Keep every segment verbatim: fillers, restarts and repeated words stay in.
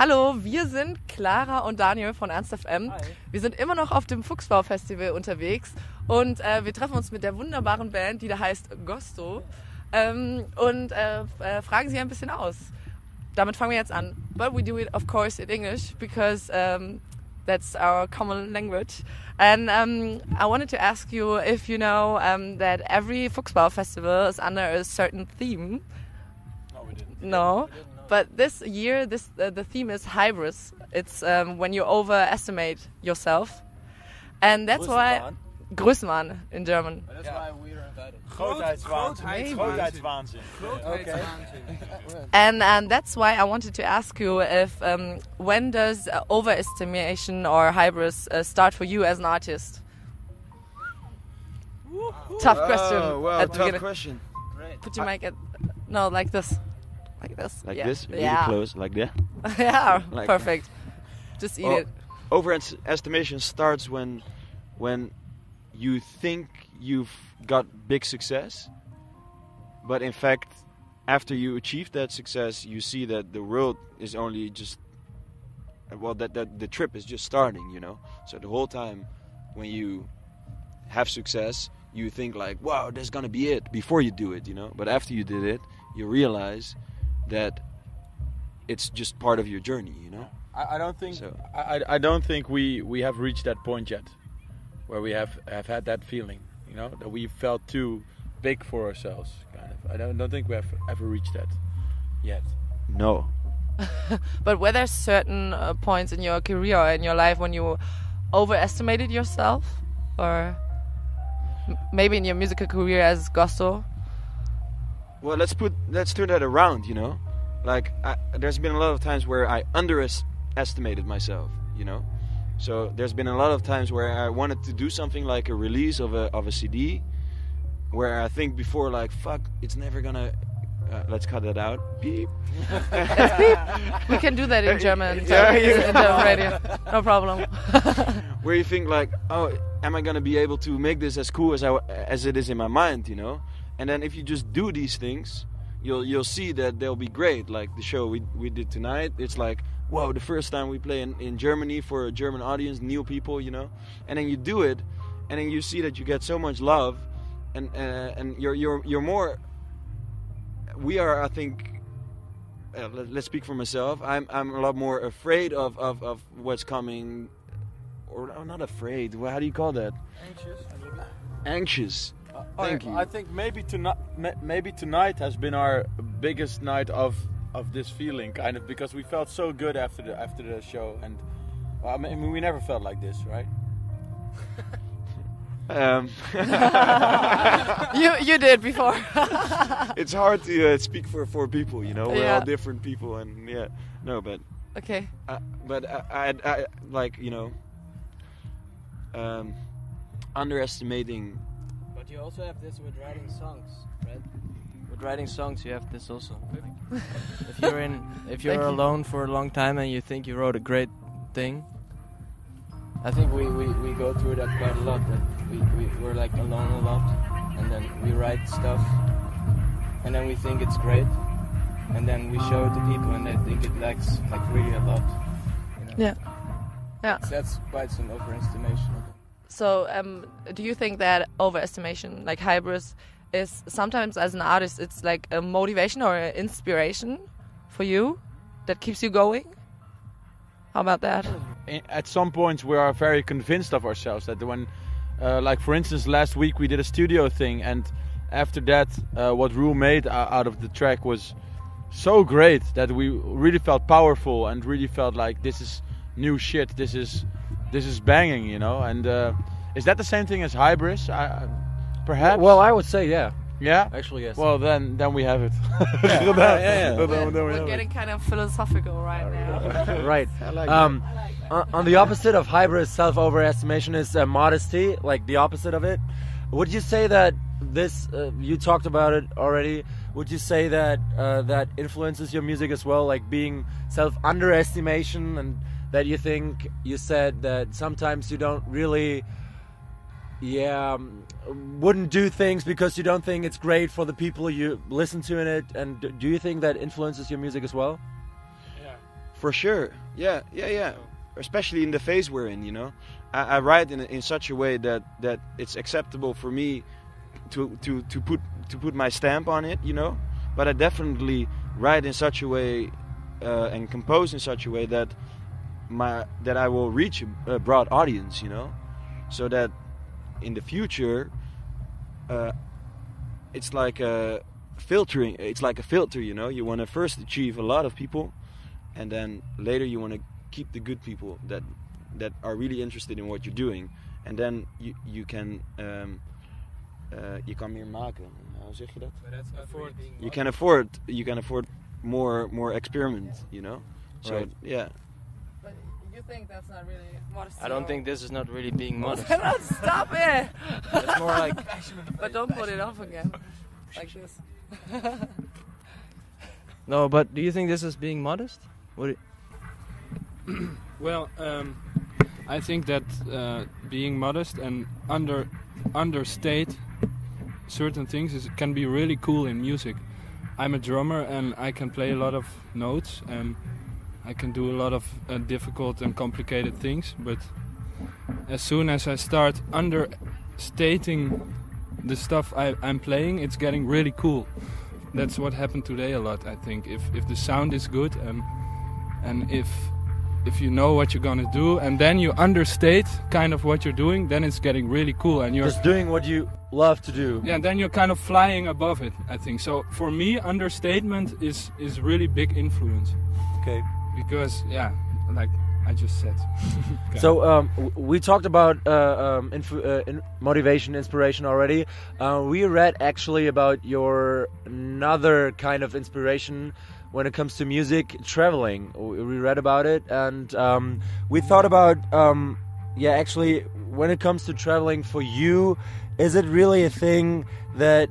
Hallo, wir sind Clara und Daniel von Ernst Punkt F M. Hi. Wir sind immer noch auf dem Fuchsbau Festival unterwegs und äh, wir treffen uns mit der wunderbaren Band, die da heißt GOSTO, ähm, und äh, äh, fragen sie ein bisschen aus. Damit fangen wir jetzt an. But we do it, of course, in English because um, that's our common language. And um, I wanted to ask you if you know um, that every Fuchsbau Festival is under a certain theme. No, we didn't. No. We didn't know. But this year, this uh, the theme is hubris. It's um, when you overestimate yourself, and that's why Größenwahn in German. That's yeah. why we were invited. Grootheidswaanzin. Grootheidswaanzin. Okay. And and that's why I wanted to ask you if um, when does uh, overestimation or hubris uh, start for you as an artist? Tough question. Oh, well, at the tough beginning. question. Great. Put your mic at no, like this, like this, Like yeah. this, really yeah. close, like that. yeah, Like- perfect. Just eat Well, it. Overestimation starts when, when you think you've got big success, but in fact, after you achieve that success, you see that the world is only just, well, that, that the trip is just starting, you know. So the whole time, when you have success, you think like, wow, that's gonna be it before you do it, you know. But after you did it, you realize that it's just part of your journey, you know. I, I don't think So- I, I don't think we, we have reached that point yet, where we have, have had that feeling, you know, that we felt too big for ourselves, kind of. I don't don't think we have ever reached that yet. No. But were there certain uh, points in your career or in your life when you overestimated yourself, or m- maybe in your musical career as GOSTO? Well, let's put let's turn that around, you know. Like, I, there's been a lot of times where I underestimated myself, you know. So there's been a lot of times where I wanted to do something like a release of a of a C D, where I think before like, fuck, it's never gonna. Uh, let's cut that out. Beep. We can do that in German. So Yeah, it's yeah. in the radio. No problem. Where you think like, oh, am I gonna be able to make this as cool as I as it is in my mind, you know? And then if you just do these things, you'll you'll see that they'll be great. Like the show we we did tonight, it's like, whoa, the first time we play in, in Germany for a German audience, new people, you know. And then you do it, and then you see that you get so much love, and uh, and you're you're you're more. We are, I think. Uh, let, let's speak for myself. I'm I'm a lot more afraid of, of, of what's coming, or oh, not afraid. Well, how do you call that? Anxious. Anxious. Thank I, you. I think maybe tonight maybe tonight has been our biggest night of of this feeling, kind of, because we felt so good after the after the show, and well, I mean we never felt like this, right? Um, you you did before. it's hard to uh, speak for four people, you know. We're Yeah. all different people, and yeah, no, but Okay. uh, but I, I, I like you know, um, underestimating. But you also have this with writing songs, right? With writing songs, you have this also. if you're in, if you're Thank you. alone for a long time and you think you wrote a great thing, I think we, we, we go through that quite a lot. That we, we we're like alone a lot, and then we write stuff, and then we think it's great, and then we show it to people, and they think it lacks like really a lot. You know? Yeah. Yeah. So that's quite some overestimation. So, um, do you think that overestimation, like hubris, is sometimes as an artist, it's like a motivation or an inspiration for you that keeps you going? How about that? In- At some points, we are very convinced of ourselves that when, uh, like for instance, last week we did a studio thing, and after that, uh, what Roel made o- out of the track was so great that we really felt powerful and really felt like this is new shit. This is this is banging, you know. And uh, is that the same thing as hubris? I, I, perhaps. Well, I would say yeah. yeah. Actually, yes. Well, then then we have it. yeah, yeah, yeah. Then- then we We're have it. getting kind of philosophical right now. Right. Um, on, on the opposite of hubris, self-overestimation is uh, modesty, like the opposite of it. Would you say that this, uh, you talked about it already, would you say that uh, that influences your music as well, like being self-underestimation, and that you think, you said that sometimes you don't really, yeah, um, wouldn't do things because you don't think it's great for the people you listen to in it, and d- do you think that influences your music as well? For sure. Yeah, yeah, yeah. Especially in the phase we're in, you know. I, I write in in such a way that, that it's acceptable for me to, to, to put to put my stamp on it, you know. But I definitely write in such a way uh, and compose in such a way that my that I will reach a, a broad audience, you know. So that in the future, uh, it's like a filtering. It's like a filter, you know. You want to first achieve a lot of people, and then later you want to keep the good people that that are really interested in what you're doing, and then you you can um, uh, je kan meer maken. Hoe zeg je dat? You can afford you can afford more more experiment, you know. So Right. yeah. But you think that's not really modesty? I don't or- think this is not really being modest. Stop it! It's more like But don't put it off again, like this. no, but do you think this is being modest? What? Do Well, um, I think that uh, being modest and under understate certain things is, can be really cool in music. I'm a drummer and I can play a lot of notes and I can do a lot of uh, difficult and complicated things. But as soon as I start understating the stuff I, I'm playing, it's getting really cool. That's what happened today a lot. I think if if the sound is good and and if if you know what you're gonna do, and then you understate kind of what you're doing, then it's getting really cool, and you're Just doing what you love to do. yeah, then you're kind of flying above it. I think so. For me, understatement is is really big influence Okay. because yeah, like I just said. Okay. So um, w- we talked about uh, um, inf- uh, in motivation, inspiration already. Uh, we read actually about your another kind of inspiration when it comes to music, traveling. W- We read about it, and um, we thought about um, yeah, actually, when it comes to traveling for you, is it really a thing that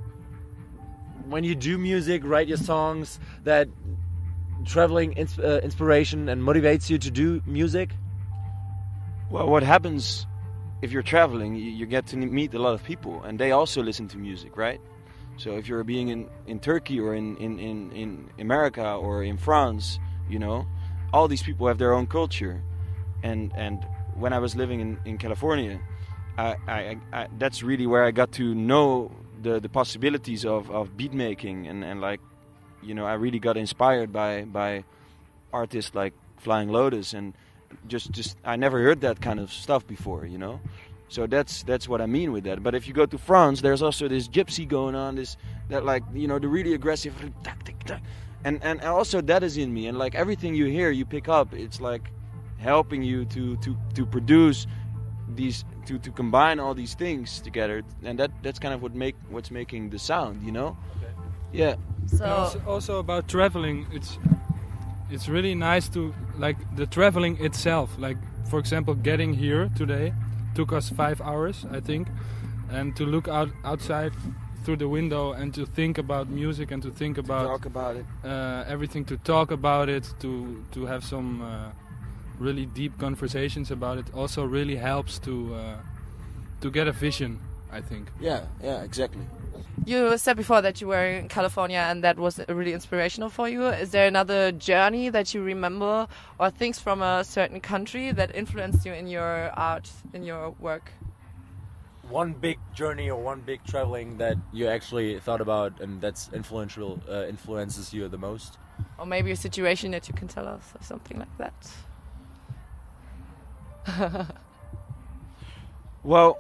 when you do music, write your songs, that traveling ins- uh, inspiration and motivates you to do music? Well, what happens if you're traveling? You, you get to meet a lot of people, and they also listen to music, right? So if you're being in, in Turkey or in, in, in, in America or in France, you know, all these people have their own culture. And and when I was living in, in California, I, I, I, that's really where I got to know the, the possibilities of, of beat making. And, and like, you know, I really got inspired by, by artists like Flying Lotus. And just, just I never heard that kind of stuff before, you know. So that's that's what I mean with that. But if you go to France, there's also this gypsy going on, this that like, you know, the really aggressive, and and also that is in me. And like everything you hear, you pick up. It's like helping you to to to produce these, to to combine all these things together, and that that's kind of what make what's making the sound, you know. Okay. Yeah. So also, also about traveling, it's it's really nice to like the traveling itself. Like for example, getting here today took us five hours, I think, and to look out outside through the window and to think about music and to think about Talk about it. uh, everything, to talk about it, to to have some uh, really deep conversations about it, also really helps to uh, to get a vision, I think. Yeah, yeah, exactly. you said before that you were in California and that was really inspirational for you. Is there another journey that you remember or things from a certain country that influenced you in your art, in your work? One big journey or one big traveling that you actually thought about and that's influential, uh, influences you the most? Or maybe a situation that you can tell us or something like that? Well,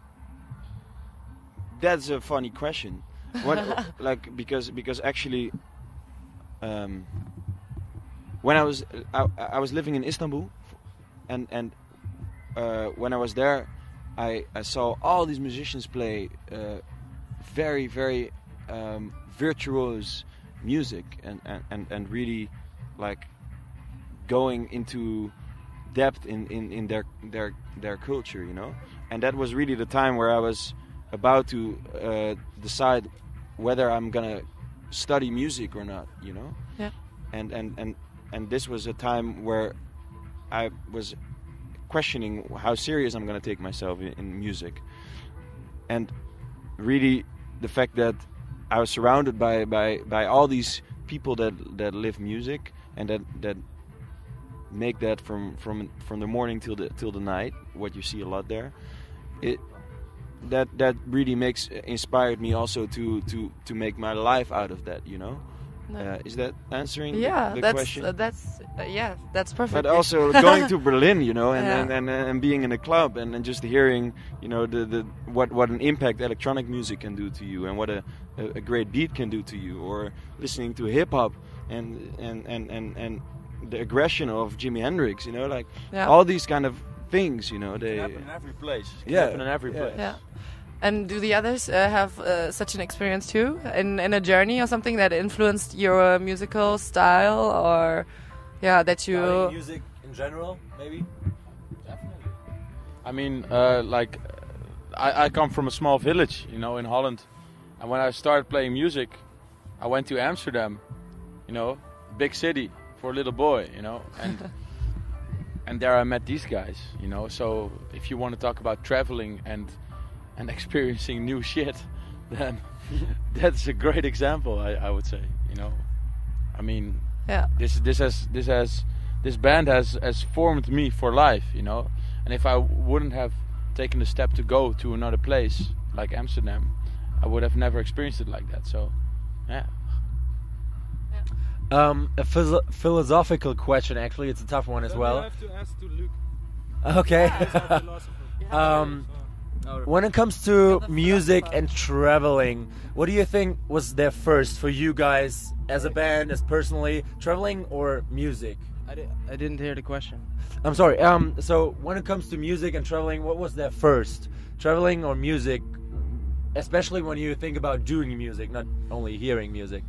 that's a funny question. What, like because because actually, um, when I was I, I was living in Istanbul, and and uh, when I was there, I I saw all these musicians play uh, very very um, virtuose music and, and, and, and really like going into depth in, in, in their their their culture, you know. And that was really the time where I was about to uh, decide whether I'm gonna study music or not, you know. Yeah. And and and and this was a time where I was questioning how serious I'm gonna take myself in, in music, and really the fact that I was surrounded by by by all these people that that live music and that that make that from from from the morning till the till the night. What you see a lot there, it that that really makes inspired me also to to to make my life out of that. You know, No. uh, is that answering Yeah, the, the that's question? uh, that's uh, yeah, that's perfect. But also going to Berlin, you know, and, Yeah. and, and, and being in a club and, and just hearing, you know, the, the what, what an impact electronic music can do to you and what a, a, a great beat can do to you, or listening to hip hop and, and, and, and, and the aggression of Jimi Hendrix, you know, like Yeah. all these kind of things, you know, It they can happen in every place. It can Yeah, happen in every yeah. place. Yeah. And do the others uh, have uh, such an experience too, in in a journey or something that influenced your musical style, or yeah, that you Studying music in general, maybe. I mean, uh, like, I, I come from a small village, you know, in Holland. And when I started playing music, I went to Amsterdam, you know, big city for a little boy, you know. And and there I met these guys, you know. So if you want to talk about traveling and and experiencing new shit, then that's a great example, I, I would say, you know. I mean, yeah. this this has this has this band has has formed me for life, you know. And if I wouldn't have taken the step to go to another place like Amsterdam, I would have never experienced it like that. So yeah. Um, a phys- philosophical question. Actually, it's a tough one as well. have to ask to Luke. Okay. philosopher. um, when it comes to music and traveling, what do you think was there first for you guys as a band, as personally, traveling or music? I, di- I didn't hear the question. I'm sorry. Um, so when it comes to music and traveling, what was there first, traveling or music? Especially when you think about doing music, not only hearing music.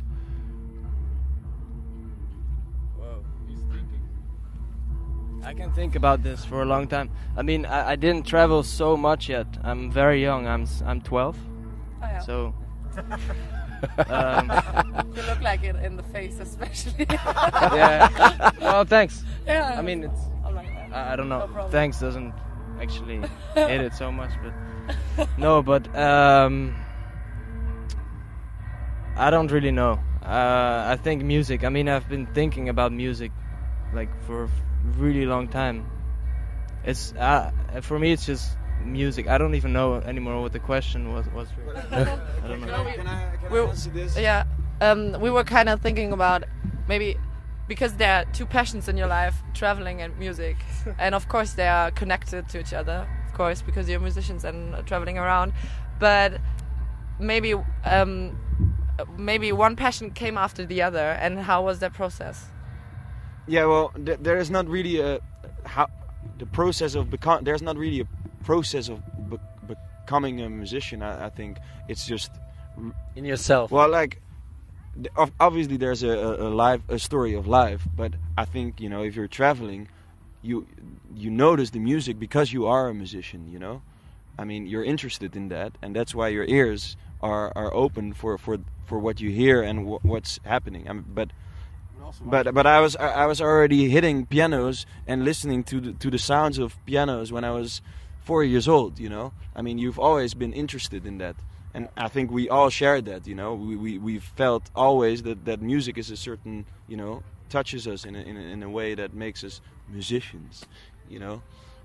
Whoa, he's thinking. I can think about this for a long time. I mean, I, I didn't travel so much yet. I'm very young. I'm s- I'm twelve. Oh, yeah. So. um, You look like it in the face, especially. yeah. Well, thanks. Yeah. I mean, it's. I like that. I, I don't know. No problem. Thanks doesn't actually hit it so much, but no. But um, I don't really know. Uh, I think music. I mean, I've been thinking about music like for a really long time. It's uh, for me. It's just music. I don't even know anymore what the question was. was really. I don't know. Can I, can I We'll- answer this? Yeah, um, we were kind of thinking about maybe because there are two passions in your life, traveling and music, and of course they are connected to each other, of course, because you're musicians and uh, traveling around. But maybe um, maybe one passion came after the other, and how was that process? Yeah, well, th- there is not really a how the process of become. There's not really a process of be- becoming a musician. I, I think it's just In yourself. well, like th- ob- obviously there's a, a, a life, a story of life. But I think, you know, if you're traveling, you you notice the music because you are a musician. You know, I mean, you're interested in that, and that's why your ears are, are open for, for, for what you hear and w- what's happening. I mean, but. But but I was I was already hitting pianos and listening to the, to the sounds of pianos when I was four years old. You know, I mean, you've always been interested in that, and I think we all shared that. You know, we we we felt always that, that music is a certain, you know, touches us in a, in a, in a way that makes us musicians. You know,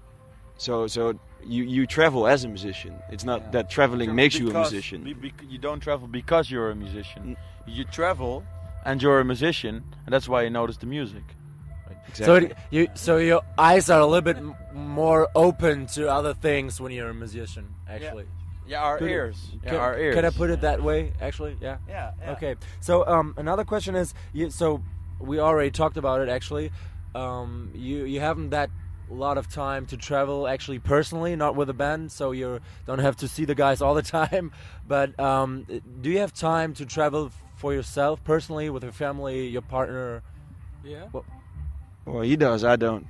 so so you you travel as a musician. It's not Yeah. that traveling makes you a Because- musician. be- bec- you don't travel because you're a musician. You travel and you're a musician, and that's why you notice the music. So it, you, so your eyes are a little bit m- more open to other things when you're a musician. Actually, Yeah, our Could it- ears. Yeah, can, our ears. can I put it that way? Actually, yeah. Yeah. yeah. Okay. So um, another question is, you, so we already talked about it. Actually, um, you you haven't that lot of time to travel actually personally, not with a band, so you don't have to see the guys all the time. But um, do you have time to travel for yourself personally, with your family, your partner? Yeah. Well, he does. I don't.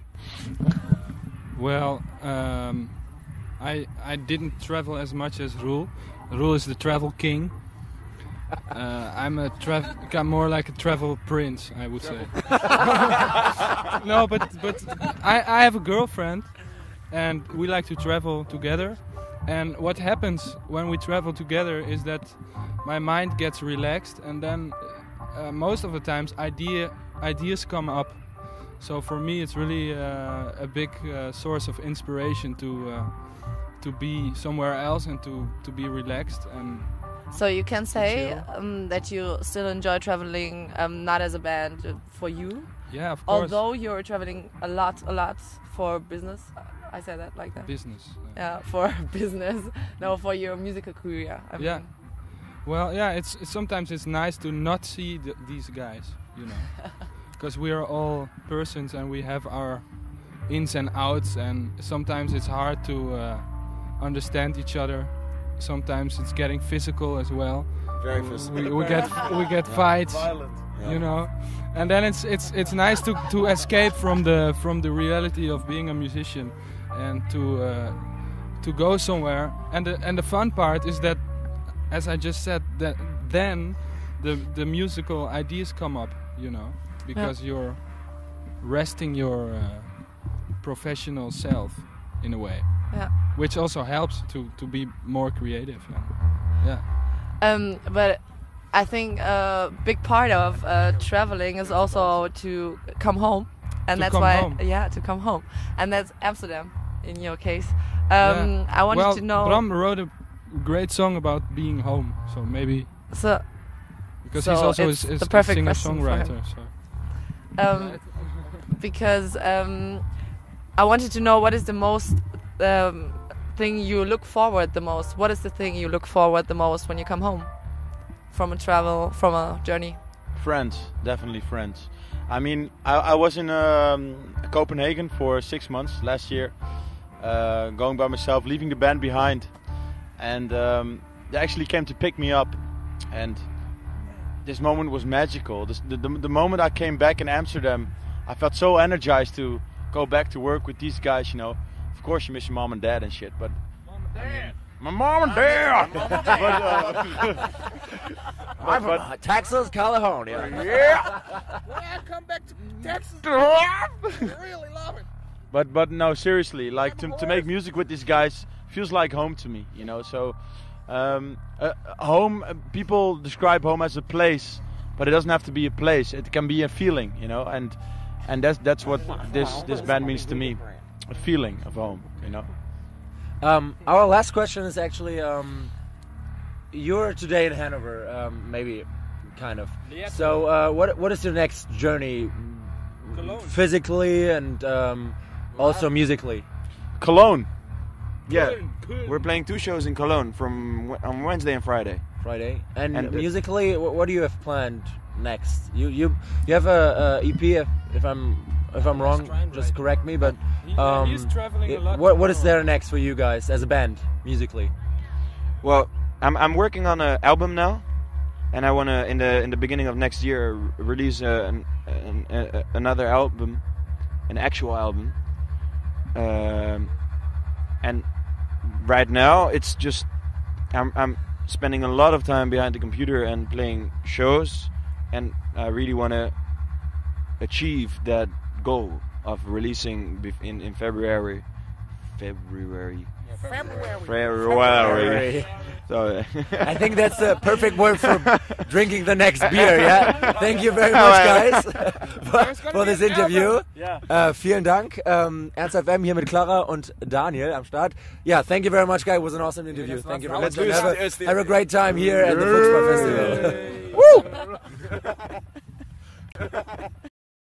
Well, um, I I didn't travel as much as Roel. Roel is the travel king. Uh, I'm a travel, I'm more like a travel prince, I would say. No, but but I I have a girlfriend, and we like to travel together. And what happens when we travel together is that my mind gets relaxed, and then uh, most of the times idea ideas come up. So for me, it's really uh, a big uh, source of inspiration to uh, to be somewhere else and to, to be relaxed. And so you can say chill. um, that you still enjoy traveling, um, not as a band, uh, for you. Yeah, of course. Although you're traveling a lot, a lot for business. I say that like that. Business. Uh, Yeah, for business. No, for your musical career. I yeah. mean. Well, yeah. It's, it's sometimes it's nice to not see th these guys, you know, because we are all persons and we have our ins and outs, and sometimes it's hard to uh, understand each other. Sometimes it's getting physical as well. Very physical. We, we get we get fights, you know, and then it's it's it's nice to, to escape from the from the reality of being a musician, and to uh, to go somewhere. And the and the fun part is that, as I just said, that then the the musical ideas come up, you know, because yeah. you're resting your uh, professional self in a way. Yeah. Which also helps to, to be more creative. Yeah. Um, but I think a big part of uh, traveling is also to come home, and to that's come why home. yeah to come home, and that's Amsterdam in your case. Um, yeah. I wanted well, to know. Bram wrote a great song about being home, so maybe So. because so he's also it's a, a the perfect question for him. singer-songwriter. So. Um, because um, I wanted to know what is the most um, thing you look forward the most. What is the thing you look forward the most when you come home from a travel, from a journey? Friends, definitely friends. I mean, I, I was in um, Copenhagen for six months last year, uh, going by myself, leaving the band behind, and um, they actually came to pick me up, and this moment was magical. This, the, the, the moment I came back in Amsterdam, I felt so energized to go back to work with these guys, you know. Of course you miss your mom and dad and shit, but... Mom and dad! My mom and dad! but, uh, I'm from uh, Texas, California. Yeah! When I come back to Texas, I really love it. But but no, seriously, like to to make music with these guys feels like home to me, you know. So, um, uh, home. Uh, people describe home as a place, but it doesn't have to be a place. It can be a feeling, you know. And and that's that's what this this band means to me, a feeling of home, you know. Um, our last question is actually, um, you're today in Hanover, um, maybe, kind of. So, uh, what what is your next journey, Cologne. physically and um, also musically? Cologne. Yeah, we're playing two shows in Cologne from on Wednesday and Friday. Friday. And, And, uh, musically, what, what do you have planned next? You you you have a, a E P, if, if I'm if I'm wrong, just correct me. But Yeah, um, he's traveling a it- lot. what what is there next for you guys as a band musically? Well, I'm I'm working on an album now, and I wanna in the in the beginning of next year r- release uh, an, an, a, another album, an actual album. Um, and right now it's just I'm I'm spending a lot of time behind the computer and playing shows, and I really wanna achieve that goal of releasing bef- in in February. February. February. February. So, I think that's the perfect word for drinking the next beer. Yeah. Thank you very much, guys, for, for this interview. Uh, vielen Dank. Um, Ernst F M hier mit Clara und Daniel am Start. Yeah, thank you very much, guys. It was an awesome interview. Thank you very much. Let's do And have, it. a, have a great time here at the Fuchsbau Festival. Woo!